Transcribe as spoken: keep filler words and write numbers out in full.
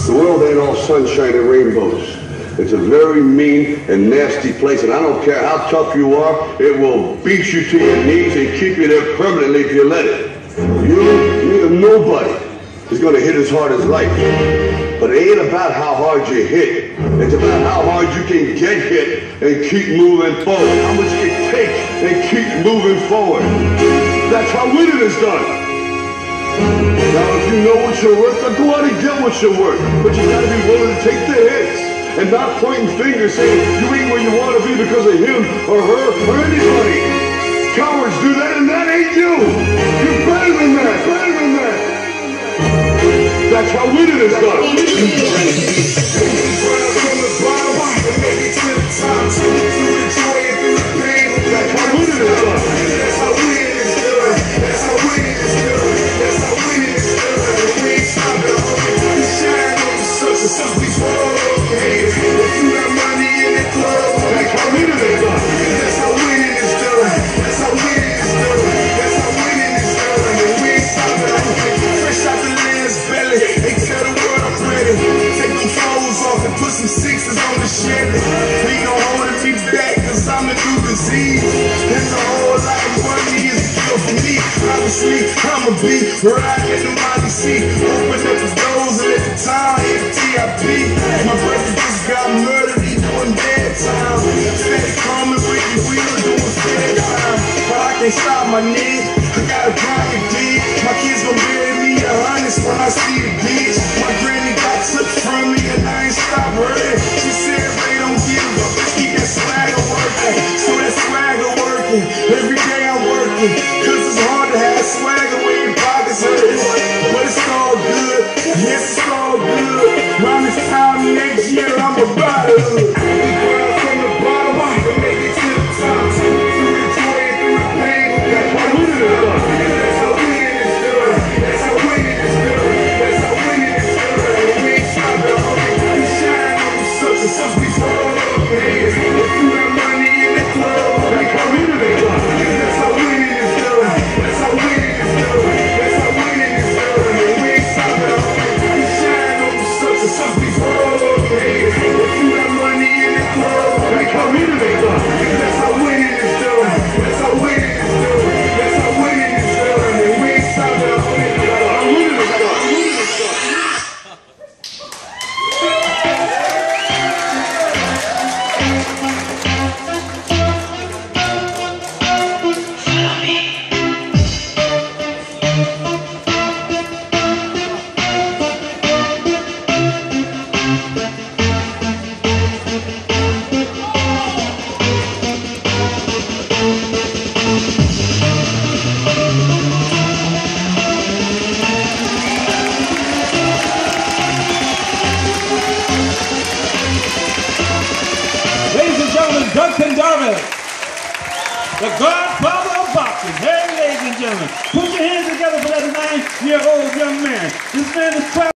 The world ain't all sunshine and rainbows. It's a very mean and nasty place, and I don't care how tough you are, it will beat you to your knees and keep you there permanently if you let it. You, you nobody is going to hit as hard as life. But it ain't about how hard you hit. It's about how hard you can get hit and keep moving forward. How much you can take and keep moving forward. That's how winning is done. Now, if you know what you're worth, then go out and get what you're worth. But you got to be willing to take the hits and not pointing fingers saying you ain't where you want to be because of him or her or anybody. Cowards do that, and that ain't you. You're better than that. Better than that. That's how winning is done. That's how winning is done. That's how winning is done. That's how winning is done. That's how winning is done. We ain't stopping, homie. We shine on the surface of these world. If you got money in the club, that's how winning is done. That's how winning is done. That's how winning is done. That's how winning is done. And we ain't stopping, homie. Fresh out the land's belly, they tell the world I'm ready. Take them clothes off and put some sixes on the Chevy. They gon' hold me back, cause I'm the new disease. And the whole lot of money is a cure for me. Obviously, I'ma be riding in the mighty seat. Open up the doors and let the town hit the T I P. My brother just got murdered, he doing bad time. Steady coming with the wheel, doing bad time. But I can't stop my nigga, I gotta grind it deep. My kids gon' bury me a honest when I see the beach. My granny got took from me and I ain't stop hurting. She said they don't give up, keep that swagger working. So that swagger working, every day I'm working. Cause it's hard to have swagger when your pockets hurting. But it's all good, yes it's all good. Around this time next year I'm a brotherhood. We burn from the bottom, I can make it to the top. Through the joy and through the pain, that's how winning is done. That's how winning is done. That's how winning is done. That's how winning is done. And we ain't stopping, homie. We shine on the surface of these world. If you got money in the club, that's how winning is done. That's how winning is done. That's how winning is done. That's how winning is done. And we ain't stopping, homie. We shine on the surface of these world. If you got money in the club, that's how winning is done. That's how winning is done. That's how winning is done. That's how winning is done. And we ain't stopping, homie. That's how winning is done. Winning is done. The godfather of boxing. Hey, ladies and gentlemen, put your hands together for that nine-year-old young man. This man is